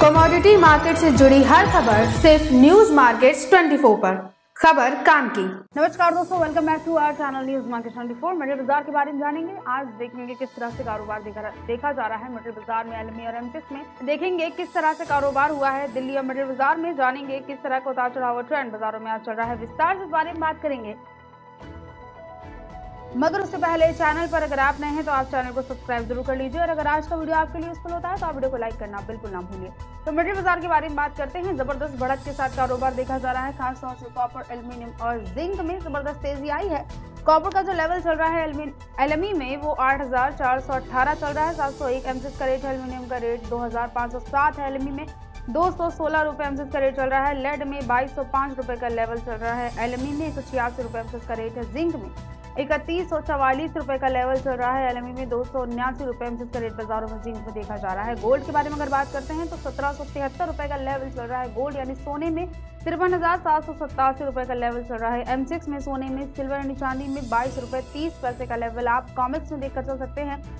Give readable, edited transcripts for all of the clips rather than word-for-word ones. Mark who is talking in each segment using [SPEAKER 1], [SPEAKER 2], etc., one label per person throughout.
[SPEAKER 1] Commodity market से जुड़ी हर खबर सिर्फ न्यूज मार्केट्स 24 पर। खबर काम की।
[SPEAKER 2] नमस्कार दोस्तों, welcome back to our channel news market 24। Material बाजार के बारे में जानेंगे। आज देखेंगे किस तरह से कारोबार देखा जा रहा है मटेरियल बाजार में। एलएमई और एमसिक्स में देखेंगे किस तरह से कारोबार हुआ है। दिल्ली और मटेरियल बाजार में जानेंगे किस तरह का उतार चढ़ाव ट्रेंड बाजारों में आज चल रहा है। विस्तार से इस बारे में बात करेंगे, मगर उससे पहले चैनल पर अगर आप नए हैं तो आप चैनल को सब्सक्राइब जरूर कर लीजिए और अगर आज का वीडियो आपके लिए यूजफुल होता है तो आप वीडियो को लाइक करना बिल्कुल ना भूलिए। तो मटेरियल बाजार के बारे में बात करते हैं। जबरदस्त बढ़त के साथ कारोबार देखा जा रहा है। खासतौर से कॉपर, एल्यूमिनियम और जिंक में जबरदस्त तेजी आई है। कॉपर का जो लेवल चल रहा है एलएमई में वो 8,418 चल रहा है। 701 एमसिक्स का रेट है। एल्यूमिनियम का रेट 2,507 है। एलएमई में 216 रुपए एमसिक्स का रेट चल रहा है। लेड में 2205 रुपए का लेवल चल रहा है। एलएमई में 186 रुपए एमसिक्स का रेट है। जिंक में 3144 रुपए का लेवल चल रहा है। एलएमई में 279 रुपए एमसिक्स का रेट बाजारों में जिंक में देखा जा रहा है। गोल्ड के बारे में अगर बात करते हैं तो 1773 रुपए का लेवल चल रहा है। गोल्ड यानी सोने में 53,787 रुपए का लेवल चल रहा है। एमसिक्स में सोने में, सिल्वर यानी चांदी में 22 रुपए 30 पैसे का लेवल आप कॉमिक्स में देखकर चल सकते हैं।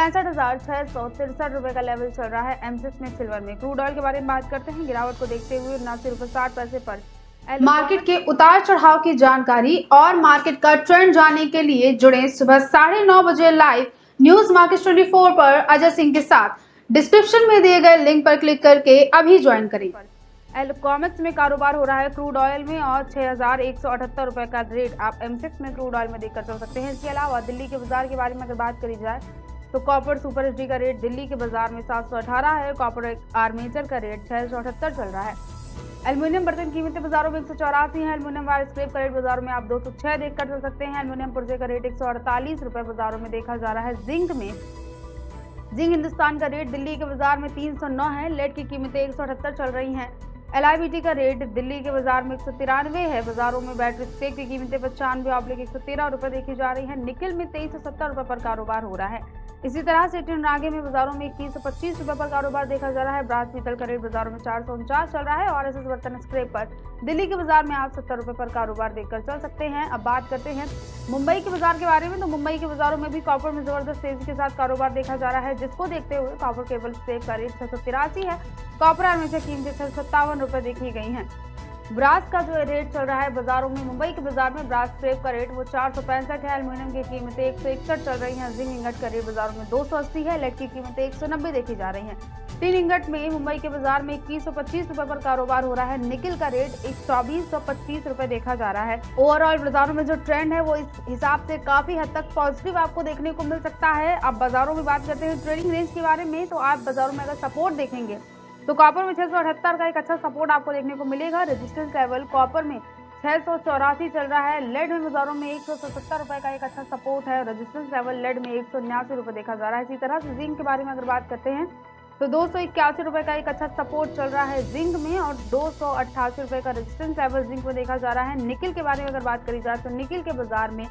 [SPEAKER 2] 65,663 रुपए का लेवल चल रहा है एमसिक्स में सिल्वर में। क्रूड ऑयल के बारे में बात करते हैं। गिरावट को देखते हुए 79 रुपए 60 पैसे पर।
[SPEAKER 1] मार्केट के उतार चढ़ाव की जानकारी और मार्केट का ट्रेंड जानने के लिए जुड़े सुबह 9:30 बजे लाइव न्यूज मार्केट 24 पर अजय सिंह के साथ। डिस्क्रिप्शन में दिए गए लिंक पर क्लिक करके अभी ज्वाइन करें।
[SPEAKER 2] कॉमिक्स में कारोबार हो रहा है क्रूड ऑयल में और 6,178 रुपए का रेट आप एमसिक्स में क्रूड ऑयल में देखकर चल सकते हैं। इसके अलावा दिल्ली के बाजार के बारे में अगर बात करी जाए तो कॉपर सुपर एचडी का रेट दिल्ली के बाजार में 718 है। कॉपर आर्मेचर का रेट 678 चल रहा है। एल्यूमिनियम बर्तन कीमतें बाजारों में 184 है। एल्यूमिनियम वायर स्क्रैप का रेट बाजारों में आप 206 देखकर चल सकते हैं। एल्यूमिनियम पुर्जे का रेट 148 रुपए बाजारों में देखा जा रहा है। जिंक हिंदुस्तान का रेट दिल्ली के बाजार में 309 है। लेड की कीमतें 178 चल रही हैं। LIBT का रेट दिल्ली के बाजार में 193 है। बाजारों में बैटरी स्पेक की कीमतें 95/113 रुपए देखी जा रही है। निकल में 2370 रुपए पर कारोबार हो रहा है। इसी तरह से टिन रागे में बाजारों में 2125 रुपए पर कारोबार देखा जा रहा है। ब्रास पीतल का रेट बाजारों में 449 चल रहा है और एसएस बर्तन स्क्रैप पर दिल्ली के बाजार में आप 70 रुपए पर कारोबार देखकर चल सकते हैं। अब बात करते हैं मुंबई के बाजार के बारे में। तो मुंबई के बाजारों में भी कॉपर में जबरदस्त तेजी के साथ कारोबार देखा जा रहा है, जिसको देखते हुए कॉपर केबल स्क्रैप का रेट 683 है। कॉपर आर्मेचर कीमतें 657 रुपए देखी गई हैं। ब्रास का जो रेट चल रहा है बाजारों में, मुंबई के बाजार में ब्रास स्क्रैप का रेट वो 465 है। एल्यूमिनियम की कीमतें 161 चल रही हैं। जिंक इंगट का रेट बाजारों में 280 है। लेड की कीमतें 190 देखी जा रही हैं। टिन इंगट में मुंबई के बाजार में 2125 रुपए पर कारोबार हो रहा है। निकल का रेट 2425 रुपए देखा जा रहा है। ओवरऑल बाजारों में जो ट्रेंड है वो इस हिसाब से काफी हद तक पॉजिटिव आपको देखने को मिल सकता है। अब बाजारों में बात करते हैं ट्रेडिंग रेंज के बारे में। तो आप बाजारों में अगर सपोर्ट देखेंगे तो कॉपर में 678 का एक अच्छा सपोर्ट आपको देखने को मिलेगा। रेजिस्टेंस लेवल कॉपर में 684 चल रहा है। लेड में बाजारों में 170 रुपए का एक अच्छा सपोर्ट है। रेजिस्टेंस लेवल लेड में 179 रुपए देखा जा रहा है। इसी तरह से जिंक के बारे में अगर बात करते हैं तो 281 रुपए का एक अच्छा सपोर्ट चल रहा है जिंक में और 288 रुपए का रेजिस्टेंस लेवल जिंक में देखा जा रहा है। निकल के बारे में अगर बात करी जाए तो निकल के बाजार में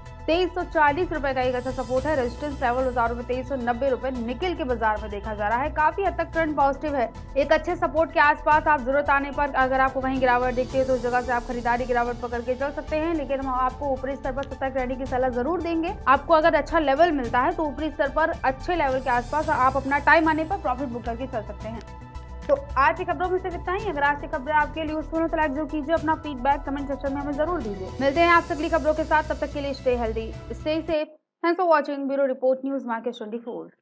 [SPEAKER 2] 2340 रुपए का एक अच्छा सपोर्ट है। रेजिस्टेंस लेवल बाजारों में 2390 रुपए निकल के बाजार में देखा जा रहा है। काफी हद तक ट्रेंड पॉजिटिव है। एक अच्छे सपोर्ट के आसपास आप जरूरत आने पर अगर आपको कहीं गिरावट दिखती है तो उस जगह से आप खरीदारी गिरावट पकड़ के चल सकते हैं, लेकिन हम आपको ऊपरी स्तर पर सतर्क रहने की सलाह जरूर देंगे। आपको अगर अच्छा लेवल मिलता है तो ऊपरी स्तर पर अच्छे लेवल के आसपास आप अपना टाइम आने पर प्रॉफिट बुक करके चल सकते हैं। तो आज की खबरों में सिर्फ इतना ही। अगर आज की खबरें आपके लिए यूजफुल हो तो लाइक जरूर कीजिए। अपना फीडबैक कमेंट सेक्शन में हमें जरूर दीजिए। मिलते हैं आपसे अगली खबरों के साथ, तब तक के लिए stay healthy, stay safe. Thanks for watching. Bureau report news market 24।